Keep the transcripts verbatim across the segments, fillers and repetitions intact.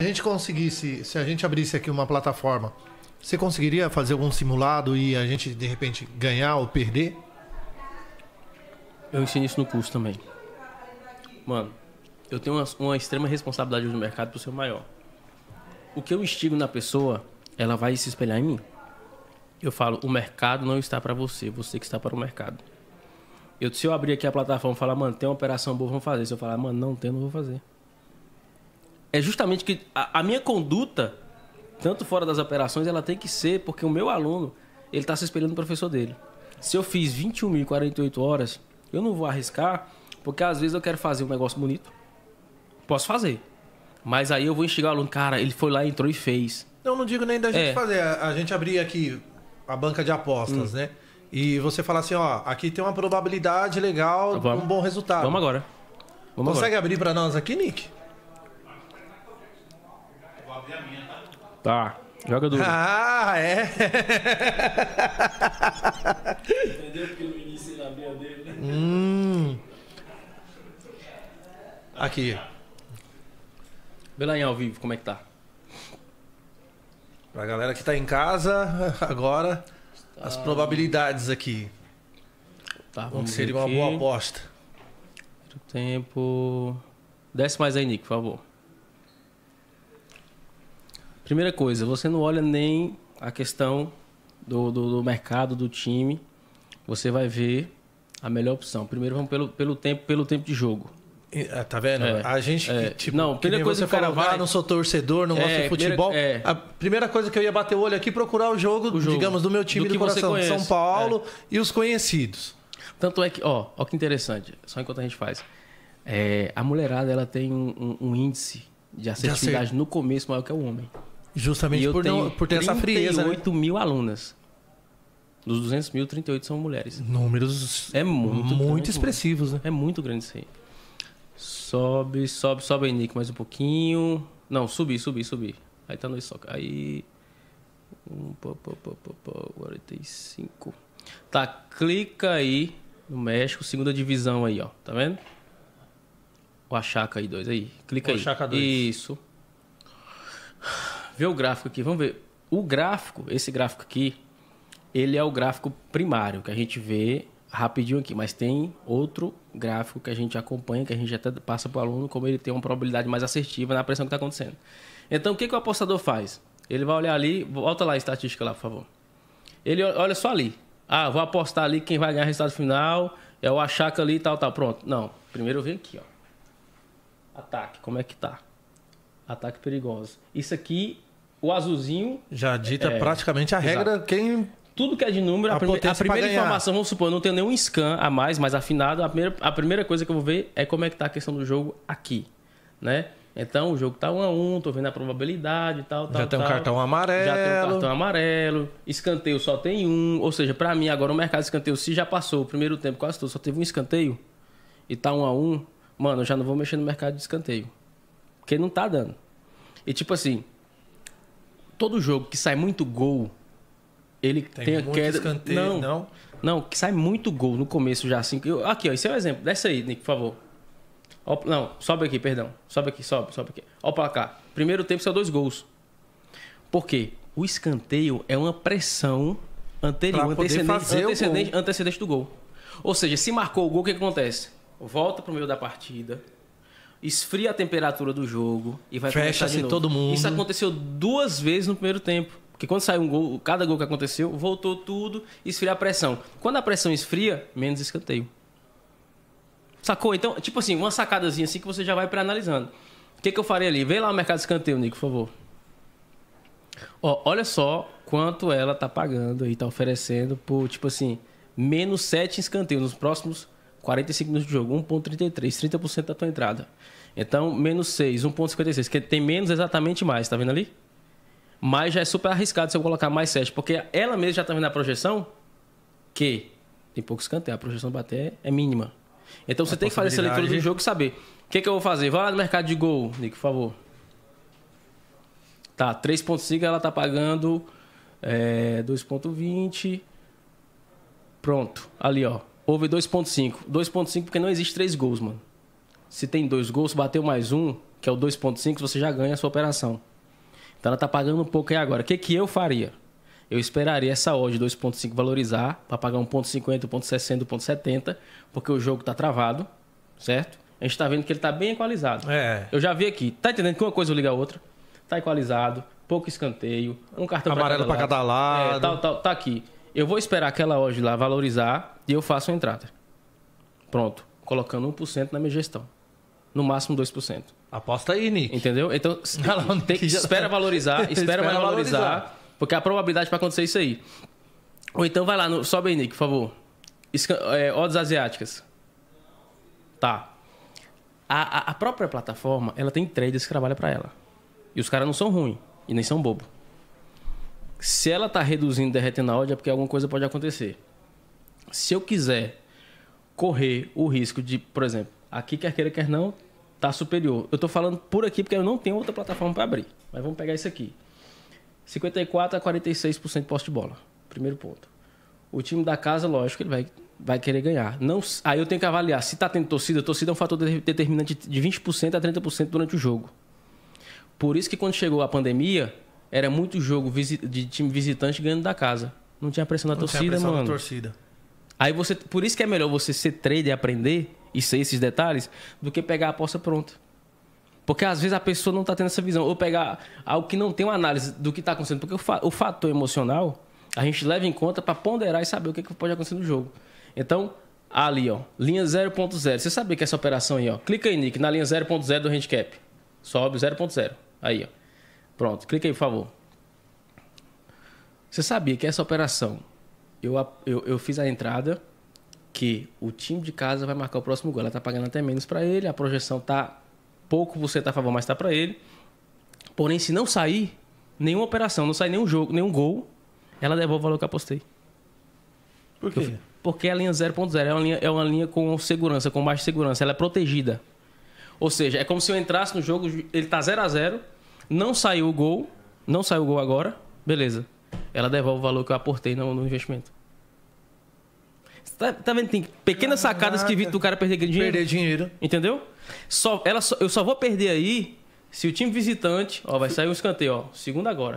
a gente conseguisse, se a gente abrisse aqui uma plataforma, você conseguiria fazer algum simulado e a gente, de repente, ganhar ou perder? Eu ensino isso no curso também. Mano, eu tenho uma, uma extrema responsabilidade no mercado por ser o maior. O que eu instigo na pessoa, ela vai se espelhar em mim. Eu falo, o mercado não está para você, você que está para o mercado. Eu, se eu abrir aqui a plataforma e falar, mano, tem uma operação boa, vamos fazer. Se eu falar, mano, não tem, não vou fazer. É justamente que a, a minha conduta, tanto fora das operações, ela tem que ser, porque o meu aluno, ele está se espelhando no professor dele. Se eu fiz vinte e uma mil e quarenta e oito horas, eu não vou arriscar, porque às vezes eu quero fazer um negócio bonito. Posso fazer. Mas aí eu vou instigar o aluno, cara, ele foi lá, entrou e fez. Eu não digo nem da gente É. fazer. A, a gente abrir aqui a banca de apostas, hum. né? E você falar assim, ó, aqui tem uma probabilidade legal, Vamos. um bom resultado. Vamos agora. Vamos Consegue agora. abrir para nós aqui, Nick? Vou abrir a minha, tá? Tá. Joga duro. Ah, é? Entendeu? Porque no início ele abria a dele, né? Hum. Aqui. Vê lá em ao vivo como é que tá. Pra galera que tá em casa, agora, tá. As probabilidades aqui. Tá, vamos seria uma boa aposta. Tempo. Desce mais aí, Nick, por favor. Primeira coisa, você não olha nem a questão do, do, do mercado, do time. Você vai ver a melhor opção. Primeiro vamos pelo, pelo, tempo, pelo tempo de jogo. Tá vendo? É, a gente, é, tipo, não, primeira coisa você que o cara falou, vai... ah, não sou torcedor, não é, gosto de futebol. Primeira, é. A primeira coisa que eu ia bater o olho aqui é procurar o jogo, o jogo, digamos, do meu time do, do coração, de São Paulo, é. E os conhecidos. Tanto é que, ó, ó que interessante, só enquanto a gente faz. É, a mulherada, ela tem um, um, um índice de assertividade de no começo maior que o homem. Justamente por, não, por ter essa frieza. trinta e oito mil alunas. Dos duzentos mil, trinta e oito são mulheres. Números é muito, muito grande, expressivos, né? É muito grande isso aí. Sobe, sobe, sobe aí, Nick, mais um pouquinho. Não, subir, subir, subir. Aí tá no soca. Aí. quarenta e cinco. Tá, clica aí no México, segunda divisão aí, ó. Tá vendo? O Achaca aí, dois aí. Clica o aí. Achaca dois. Isso. Vê o gráfico aqui, vamos ver. O gráfico, esse gráfico aqui, ele é o gráfico primário, que a gente vê rapidinho aqui, mas tem outro gráfico que a gente acompanha, que a gente até passa para o aluno, como ele tem uma probabilidade mais assertiva na pressão que está acontecendo. Então, o que, que o apostador faz? Ele vai olhar ali, volta lá a estatística lá, por favor. Ele olha só ali. Ah, vou apostar ali quem vai ganhar o resultado final, é o Achaca ali e tal, tal. Pronto. Não, primeiro eu venho aqui, ó. Ataque, como é que tá? Ataque perigoso. Isso aqui, o azulzinho... Já dita é, praticamente a regra, exato. Quem... Tudo que é de número, a, prime a primeira informação, vamos supor, não tem nenhum scan a mais, mas afinado, a primeira, a primeira coisa que eu vou ver é como é que tá a questão do jogo aqui, né? Então, o jogo tá um a um, tô vendo a probabilidade e tal, tal, Já tem tal. um cartão amarelo. Já tem um cartão amarelo. Escanteio só tem um. Ou seja, pra mim, agora o mercado de escanteio, se já passou o primeiro tempo quase todo, só teve um escanteio e tá um a um, mano, eu já não vou mexer no mercado de escanteio. Porque não tá dando. E tipo assim, todo jogo que sai muito gol, ele tem, tem a queda. Escanteio, não, não, não, que sai muito gol no começo já assim. Eu, aqui, ó, esse é o exemplo. Desce aí, Nick, por favor. Ó, não, sobe aqui, perdão. Sobe aqui, sobe, sobe aqui. Ó o placar. Primeiro tempo são dois gols. Por quê? O escanteio é uma pressão anterior, antecedente, antecedente, antecedente do gol. Ou seja, se marcou o gol, o que, que acontece? Volta pro meio da partida, esfria a temperatura do jogo e vai fecha-se todo mundo. Isso aconteceu duas vezes no primeiro tempo. Porque quando sai um gol, cada gol que aconteceu, voltou tudo, esfria a pressão. Quando a pressão esfria, menos escanteio. Sacou? Então, tipo assim, uma sacadazinha assim que você já vai pré-analisando. O que, que eu farei ali? Vem lá o mercado de escanteio, Nico, por favor. Ó, olha só quanto ela tá pagando aí, tá oferecendo por, tipo assim, menos sete escanteios nos próximos quarenta e cinco minutos de jogo. um ponto trinta e três, trinta por cento da tua entrada. Então, menos seis, um ponto cinquenta e seis, que tem menos exatamente mais, tá vendo ali? Mas já é super arriscado se eu colocar mais sete, porque ela mesma já está vendo a projeção que tem pouco escanteio, a projeção de bater é mínima. Então você a tem que fazer essa leitura do jogo e saber. O que, que eu vou fazer? Vai lá no mercado de gol, Nico, por favor. Tá, três ponto cinco ela está pagando é, dois ponto vinte. Pronto, ali ó, houve dois ponto cinco. dois ponto cinco porque não existe três gols, mano. Se tem dois gols, bateu mais um, que é o dois ponto cinco, você já ganha a sua operação. Então ela tá pagando um pouco aí agora. O que, que eu faria? Eu esperaria essa odd de dois ponto cinco valorizar para pagar um ponto cinquenta, um ponto sessenta, um ponto setenta, porque o jogo tá travado, certo? A gente tá vendo que ele tá bem equalizado. É. Eu já vi aqui. Tá entendendo que uma coisa liga a outra? Tá equalizado, pouco escanteio, um cartão amarelo para cada lado. É, tá, tá, tá aqui. Eu vou esperar aquela odd lá valorizar e eu faço a entrada. Pronto. Colocando um por cento na minha gestão. No máximo dois por cento. Aposta aí, Nick. Entendeu? Então, Não, tem, já... espera valorizar, espera, espera mais valorizar, valorizar. Porque a probabilidade para acontecer isso aí. Ou então vai lá, no, sobe aí, Nick, por favor. Esca, é, odds asiáticas. Tá. A, a, a própria plataforma, ela tem traders que trabalham para ela. E os caras não são ruins. E nem são bobo. Se ela tá reduzindo, derretendo a odd, é porque alguma coisa pode acontecer. Se eu quiser correr o risco de, por exemplo, aqui quer queira, quer não, tá superior. Eu tô falando por aqui porque eu não tenho outra plataforma para abrir. Mas vamos pegar isso aqui. cinquenta e quatro a quarenta e seis por cento de posse de bola. Primeiro ponto. O time da casa, lógico, ele vai, vai querer ganhar. Não, aí eu tenho que avaliar. Se tá tendo torcida, a torcida é um fator determinante de vinte por cento a trinta por cento durante o jogo. Por isso que quando chegou a pandemia, era muito jogo de time visitante ganhando da casa. Não tinha pressão da não torcida, tinha pressão mano. Da torcida. Aí você, por isso que é melhor você ser trader e aprender e ser esses detalhes do que pegar a aposta pronta. Porque às vezes a pessoa não está tendo essa visão. Ou pegar algo que não tem uma análise do que está acontecendo. Porque o, fa o fator emocional, a gente leva em conta para ponderar e saber o que, que pode acontecer no jogo. Então, ali, ó, linha zero ponto zero. Você sabia que essa operação aí, ó. Clica aí, Nick, na linha zero ponto zero do handicap. Sobe zero ponto zero. Aí, ó. Pronto, clica aí, por favor. Você sabia que essa operação, eu, eu, eu fiz a entrada que o time de casa vai marcar o próximo gol. Ela está pagando até menos para ele, a projeção está... Pouco você está a favor, mas está para ele. Porém, se não sair nenhuma operação, não sair nenhum jogo, nenhum gol, ela devolve o valor que eu apostei. Por quê? Eu, porque a linha zero ponto zero é uma linha, é uma linha com segurança, com baixa segurança. Ela é protegida. Ou seja, é como se eu entrasse no jogo, ele está zero a zero, não saiu o gol, não saiu o gol agora, beleza. Ela devolve o valor que eu aportei no, no investimento. Tá, tá vendo? Tem pequenas Caraca. sacadas que evitam o cara perder dinheiro. Perder dinheiro. Entendeu? Só, ela só, eu só vou perder aí se o time visitante... Ó, vai sair um escanteio, ó. Segundo agora.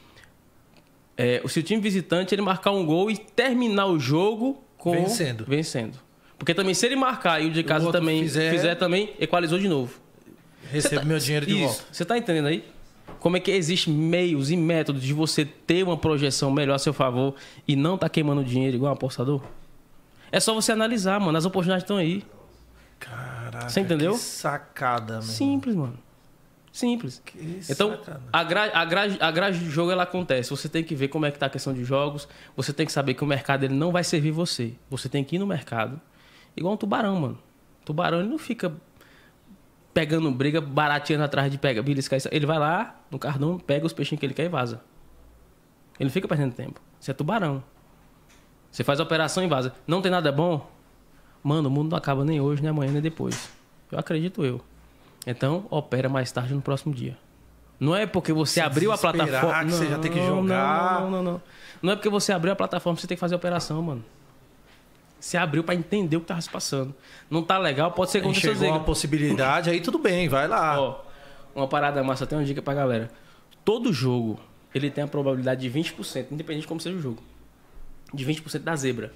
É, se o time visitante ele marcar um gol e terminar o jogo com... Vencendo. Vencendo. Porque também se ele marcar e o de casa o também fizer... fizer também, equalizou de novo. Recebo tá, meu dinheiro de isso, volta. Você tá entendendo aí? Como é que existe meios e métodos de você ter uma projeção melhor a seu favor e não tá queimando dinheiro igual um apostador? É só você analisar, mano. As oportunidades estão aí. Caraca, você entendeu? Que sacada, mano. Simples, mano. Simples. Que então, sacada. a grade, a, grade, a grade de jogo, ela acontece. Você tem que ver como é que tá a questão de jogos. Você tem que saber que o mercado ele não vai servir você. Você tem que ir no mercado. Igual um tubarão, mano. Tubarão, ele não fica pegando briga, barateando atrás de pega, beliscar isso. Ele vai lá no cardão, pega os peixinhos que ele quer e vaza. Ele não fica perdendo tempo. Isso é tubarão. Você faz a operação e vaza. Não tem nada bom? Mano, o mundo não acaba nem hoje, nem amanhã, nem depois. Eu acredito eu. Então, opera mais tarde no próximo dia. Não é porque você Se abriu a plataforma... que não, você já tem que jogar. Não, não, não, não. Não é porque você abriu a plataforma que você tem que fazer a operação, mano. Você abriu pra entender o que tava se passando. Não tá legal, pode ser como você Enxergou uma possibilidade, aí tudo bem, vai lá. Ó, uma parada massa, tem uma dica pra galera. Todo jogo, ele tem a probabilidade de vinte por cento, independente de como seja o jogo. De vinte por cento da zebra.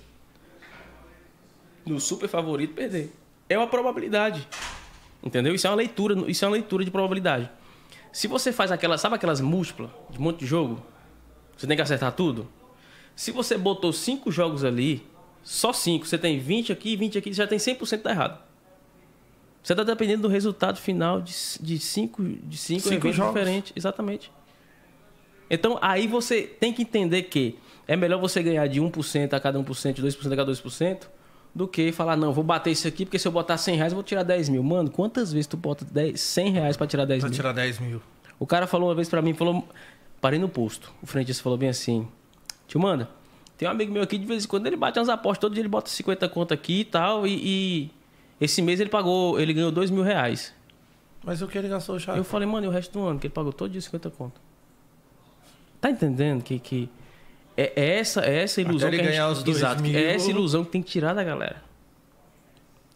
No super favorito, perder. É uma probabilidade. Entendeu? Isso é uma leitura, isso é uma leitura de probabilidade. Se você faz aquelas, sabe aquelas múltiplas de um monte de jogo? Você tem que acertar tudo? Se você botou cinco jogos ali, só cinco, você tem vinte aqui, vinte aqui, você já tem cem por cento tá errado. Você está dependendo do resultado final de, de cinco, de cinco, cinco eventos jogos diferentes. Exatamente. Então, aí você tem que entender que é melhor você ganhar de um por cento a cada um por cento, de dois por cento a cada dois por cento, do que falar, não, vou bater isso aqui, porque se eu botar cem reais, eu vou tirar dez mil. Mano, quantas vezes tu bota dez, cem reais para tirar dez pra mil? Para tirar dez mil. O cara falou uma vez para mim, falou, parei no posto. O frentista falou bem assim, tio Manda, tem um amigo meu aqui, de vez em quando ele bate umas apostas, todo dia ele bota cinquenta conto aqui e tal, e, e esse mês ele pagou, ele ganhou dois mil reais. Mas o que ele gastou já? Eu falei, mano, e o resto do ano, que ele pagou todo dia cinquenta conto. Tá entendendo que... que É, é essa, é essa ilusão Até ele que a gente... ganhar os dois Exato, mil... é essa ilusão que tem que tirar da galera.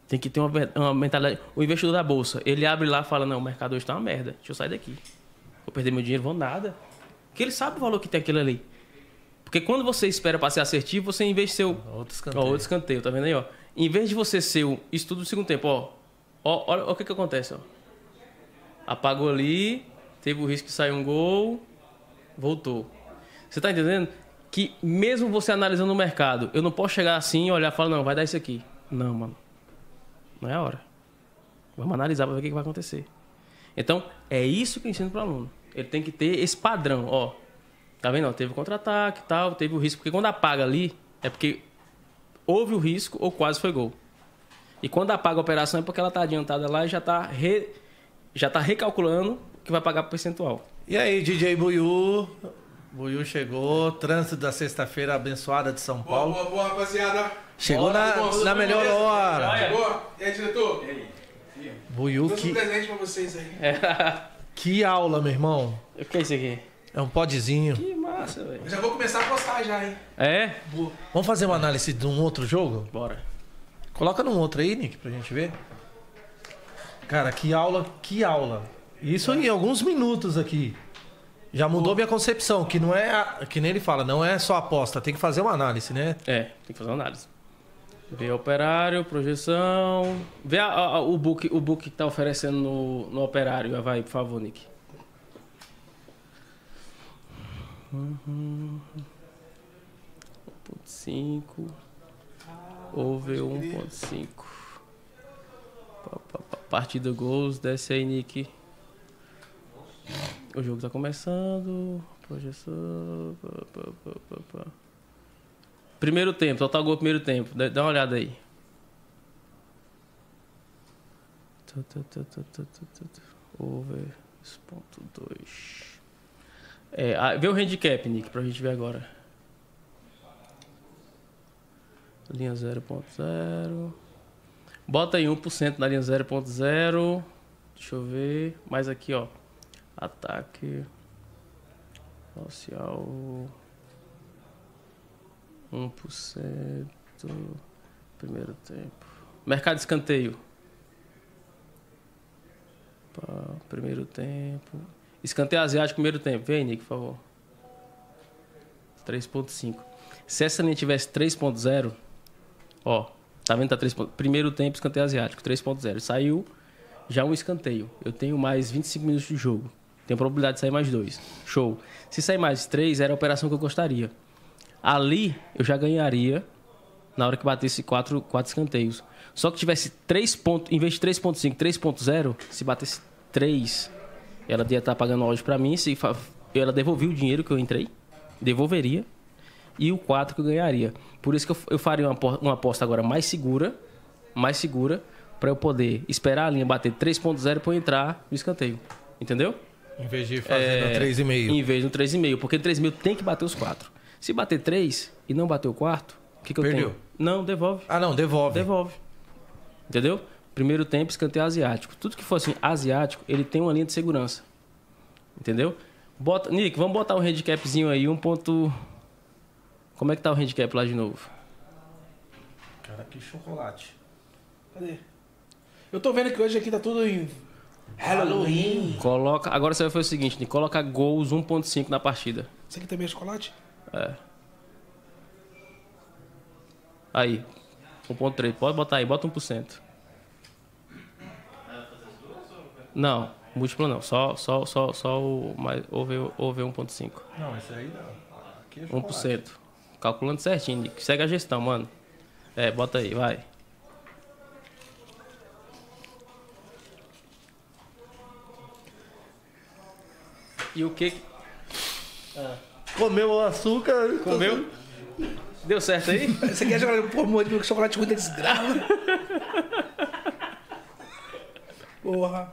Tem que ter uma, uma mentalidade. O investidor da bolsa, ele abre lá e fala, não, o mercado hoje tá uma merda. Deixa eu sair daqui. Vou perder meu dinheiro, vou nada. Porque ele sabe o valor que tem aquilo ali. Porque quando você espera para ser assertivo, você em vez de ser o... Outro escanteio. Ó, outro escanteio, tá vendo aí, ó? Em vez de você ser o estudo do segundo tempo, ó. Ó, olha o que que acontece, ó. Apagou ali, teve o risco de sair um gol, voltou. Você tá entendendo? Que mesmo você analisando o mercado, eu não posso chegar assim e olhar e falar, não, vai dar isso aqui. Não, mano. Não é a hora. Vamos analisar para ver o que que vai acontecer. Então, é isso que eu ensino para o aluno. Ele tem que ter esse padrão, ó. Tá vendo? Ó, teve o contra-ataque e tal, teve o risco. Porque quando apaga ali, é porque houve o risco ou quase foi gol. E quando apaga a operação é porque ela tá adiantada lá e já tá, re... já tá recalculando que vai pagar pro percentual. E aí, D J Buiú? Buiú chegou, trânsito da sexta-feira abençoada de São Boa, Paulo. boa, boa, rapaziada. Chegou Bora, na, irmão, na melhor beleza? hora. Boa. E aí, diretor? E aí? Buiú, Trouxe um que, presente pra vocês aí. que aula, meu irmão. O que é isso aqui? É um podzinho. Que massa, velho. Eu já vou começar a postar já, hein? É? Boa. Vamos fazer uma análise de um outro jogo? Bora. Coloca num outro aí, Nick, pra gente ver. Cara, que aula, que aula. Isso em alguns minutos aqui. Já mudou minha concepção, que não é, a- que nem ele fala, não é só aposta, tem que fazer uma análise, né? É, tem que fazer uma análise. Ver operário, projeção. Vê a- a- o, book, o book que tá oferecendo no, no operário. Vai, por favor, Nick. Uhum. um ponto cinco. Over um ponto cinco. Pa- pa- pa- Partida gols, desce aí, Nick. O jogo tá começando. Projeção. Pa, pa, pa, pa, pa. Primeiro tempo, total gol primeiro tempo. Dá dá uma olhada aí. Tu, tu, tu, tu, tu, tu, tu, tu. Over dois ponto dois. É, ah, vê o handicap, Nick, pra gente ver agora. Linha zero ponto zero. Bota aí um por cento na linha zero ponto zero. Deixa eu ver. Mais aqui, ó. Ataque. Social. um por cento. Primeiro tempo. Mercado de escanteio. Pá, primeiro tempo. Escanteio asiático, primeiro tempo. Vem, Nick, por favor. três ponto cinco. Se essa linha tivesse três ponto zero, ó, tá vendo? Tá três. Primeiro tempo, escanteio asiático, três ponto zero. Saiu já um escanteio. Eu tenho mais vinte e cinco minutos de jogo. Tem probabilidade de sair mais dois. Show. Se sair mais três, era a operação que eu gostaria. Ali, eu já ganharia na hora que batesse quatro, quatro escanteios. Só que tivesse três pontos, em vez de três ponto cinco, três ponto zero, se batesse três, ela ia estar pagando hoje para mim. Se fa- ela devolvia o dinheiro que eu entrei, devolveria, e o quatro que eu ganharia. Por isso que eu, eu faria uma, apo- uma aposta agora mais segura, mais segura, para eu poder esperar a linha bater três ponto zero para eu entrar no escanteio. Entendeu? Em vez de fazer É, no três vírgula cinco. Em vez do três vírgula cinco, porque no três vírgula cinco tem que bater os quatro. Se bater três e não bater o quarto, o que, que eu Perdeu. tenho? Não, devolve. Ah, não, devolve. Devolve. Entendeu? Primeiro tempo, escanteio asiático. Tudo que for assim, asiático, ele tem uma linha de segurança. Entendeu? Bota, Nick, vamos botar um handicapzinho aí, um ponto... Como é que tá o handicap lá de novo? Cara, que chocolate. Cadê? Eu tô vendo que hoje aqui tá tudo em Halloween. Coloca... Agora você vai fazer o seguinte, Nick, coloca gols um ponto cinco na partida. Isso aqui também é chocolate? É. Aí, um ponto três. Pode botar aí, bota um por cento. Não, múltiplo não. Só, só, só, só o mais, over, over um ponto cinco. Não, esse aí não. Aqui é um por cento. Calculando certinho, Nick. Segue a gestão, mano. É, bota aí, vai. E o que... que- Comeu o açúcar. Comeu? Deu certo aí? Você quer jogar por amor de Deus, chocolate muito desgrava? Porra.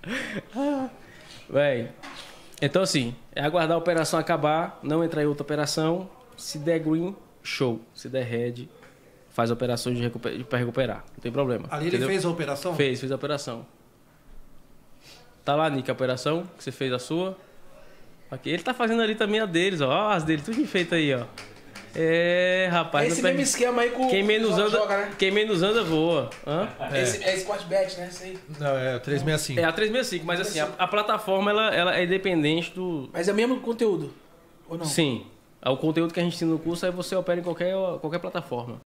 Véi. Então, assim, é aguardar a operação acabar, não entrar em outra operação. Se der green, show. Se der red, faz operações de recuper... para recuperar. Não tem problema. Ali ele entendeu? fez a operação? Fez, fez a operação. Tá lá, Nick, a operação, que você fez a sua. Aqui. Ele tá fazendo ali também a deles, ó. Ó, as dele, tudo feito aí, ó. É, rapaz. É esse não mesmo perde- esquema aí com Quem menos joga, anda, joga, né? quem menos anda voa. Hã? É. Esse, é Sportbet, né? Esse aí. Não, é o trezentos e sessenta e cinco. É a trezentos e sessenta e cinco, mas assim, a, a plataforma ela, ela é independente do. Mas é o mesmo conteúdo, ou não? Sim. O conteúdo que a gente ensina no curso aí você opera em qualquer, qualquer plataforma.